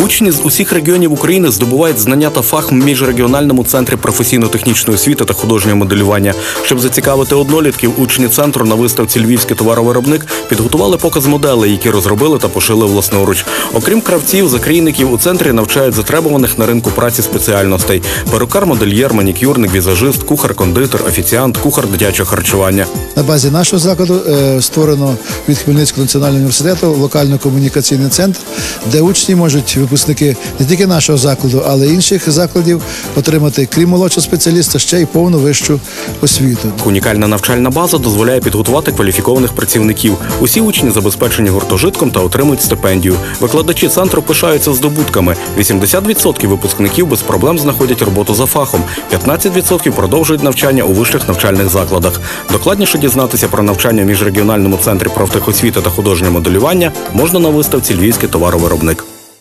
Учні з усіх регіонів України здобувають знання та фах в міжрегіональному центрі професійно-технічної освіти та художнього моделювання. Щоб зацікавити однолітків, учні центру на виставці «Львівський товаровиробник» підготували показ моделей, які розробили та пошили власноруч. Окрім кравців, закрійників, у центрі навчають затребуваних на ринку праці спеціальностей – перукар, модельєр, манікюрник, візажист, кухар-кондитер, офіціант, кухар дитячого харчування. На базі нашого закладу створено від Хмельницького національного університету локально-комунікаційний центр, де учні можуть, випускники не тільки нашого закладу, але й інших закладів отримати, крім молодшого спеціаліста, ще й повну вищу освіту. Унікальна навчальна база дозволяє підготувати кваліфікованих працівників. Усі учні забезпечені гуртожитком та отримують стипендію. Викладачі центру пишаються здобутками. 80% випускників без проблем знаходять роботу за фахом. 15% продовжують навчання у вищих навчальних закладах. Докладніше дізнатися про навчання в міжрегіональному центрі профтехосвіти та художнього моделювання можна на виставці «Львівський товаровиробник».